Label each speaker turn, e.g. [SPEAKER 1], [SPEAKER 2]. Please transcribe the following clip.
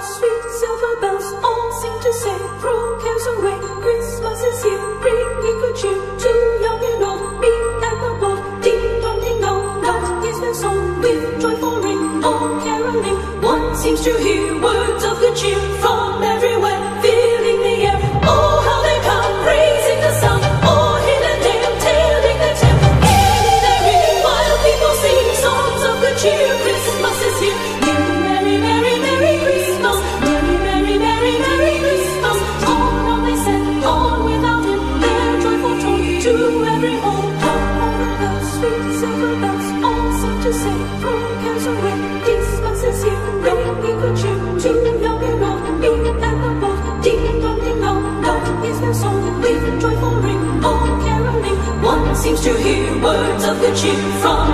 [SPEAKER 1] sweet silver bells all seem to say, throw cares away, Christmas is here, bringing good cheer to young and old, meek and the bold. Ding dong ding dong, that is their song, with joyful ring, all caroling. One seems to hear words of good cheer from everywhere, filling the air. Oh, how they come, praising the sun, oh, hill and dale, tailing the tale. In their ring, while people sing songs of good cheer, Christmas is here. Merry, merry, merry Christmas, merry, merry, merry, merry Christmas. On they set, on without him, their joyful tone to every home. All the bells, sweet silver bells, all seem to say, throw cares away, Christmas is here, bringing good cheer to young and old, meek and the bold. Ding dong ding dong, that is their song, with joyful ring, all caroling. One seems to hear words of good cheer from